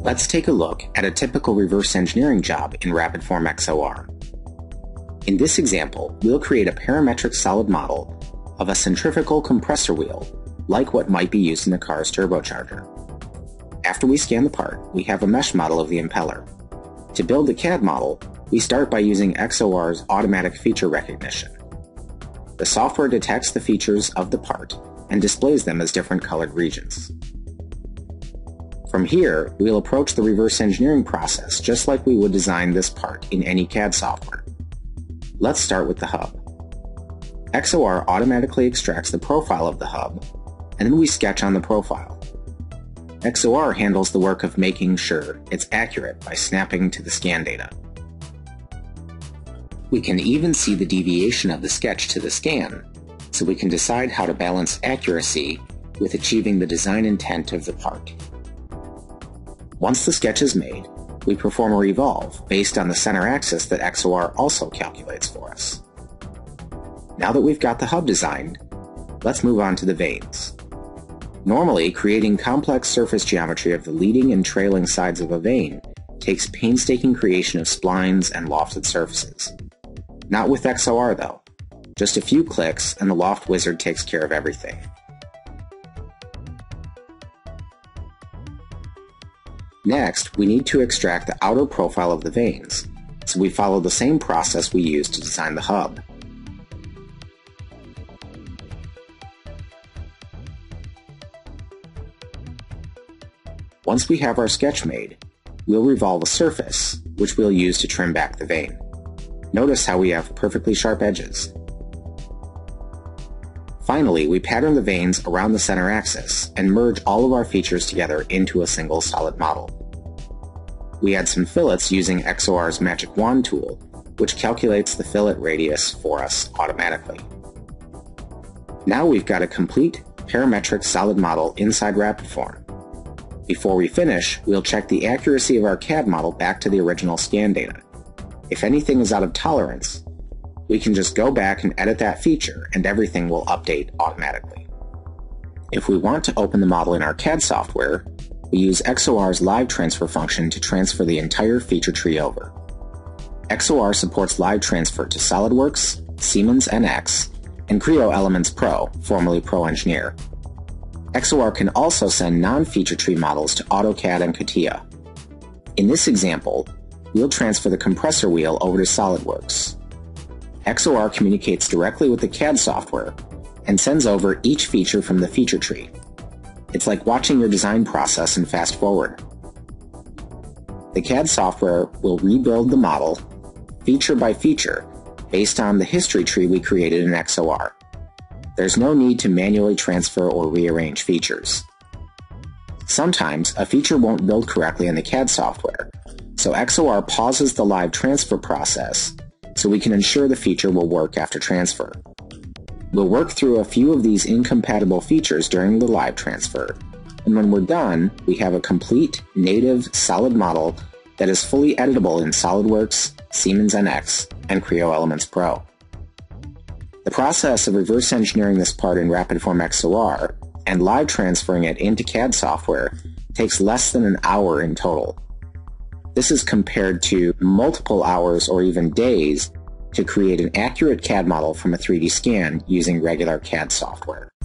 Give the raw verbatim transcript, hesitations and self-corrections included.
Let's take a look at a typical reverse engineering job in Rapidform X O R. In this example, we'll create a parametric solid model of a centrifugal compressor wheel, like what might be used in a car's turbocharger. After we scan the part, we have a mesh model of the impeller. To build the C A D model, we start by using X O R's automatic feature recognition. The software detects the features of the part and displays them as different colored regions. From here, we'll approach the reverse engineering process just like we would design this part in any C A D software. Let's start with the hub. X O R automatically extracts the profile of the hub, and then we sketch on the profile. X O R handles the work of making sure it's accurate by snapping to the scan data. We can even see the deviation of the sketch to the scan, so we can decide how to balance accuracy with achieving the design intent of the part. Once the sketch is made, we perform a revolve based on the center axis that X O R also calculates for us. Now that we've got the hub designed, let's move on to the vanes. Normally, creating complex surface geometry of the leading and trailing sides of a vane takes painstaking creation of splines and lofted surfaces. Not with X O R though. Just a few clicks and the loft wizard takes care of everything. Next, we need to extract the outer profile of the vanes, so we follow the same process we used to design the hub. Once we have our sketch made, we'll revolve a surface, which we'll use to trim back the vane. Notice how we have perfectly sharp edges. Finally, we pattern the vanes around the center axis and merge all of our features together into a single solid model. We add some fillets using X O R's magic wand tool, which calculates the fillet radius for us automatically. Now we've got a complete parametric solid model inside Rapidform. Before we finish, we'll check the accuracy of our C A D model back to the original scan data. If anything is out of tolerance, we can just go back and edit that feature and everything will update automatically. If we want to open the model in our C A D software, we use X O R's live transfer function to transfer the entire feature tree over. X O R supports live transfer to SolidWorks, Siemens N X, and Creo Elements Pro, formerly Pro Engineer. X O R can also send non-feature tree models to AutoCAD and CATIA. In this example, we'll transfer the compressor wheel over to SolidWorks. X O R communicates directly with the C A D software and sends over each feature from the feature tree. It's like watching your design process and fast forward. The C A D software will rebuild the model, feature by feature, based on the history tree we created in X O R. There's no need to manually transfer or rearrange features. Sometimes a feature won't build correctly in the C A D software, so X O R pauses the live transfer process so we can ensure the feature will work after transfer. We'll work through a few of these incompatible features during the live transfer, and when we're done, we have a complete, native, solid model that is fully editable in SolidWorks, Siemens N X, and Creo Elements Pro. The process of reverse engineering this part in Rapidform X O R and live transferring it into C A D software takes less than an hour in total. This is compared to multiple hours or even days to create an accurate C A D model from a three D scan using regular C A D software.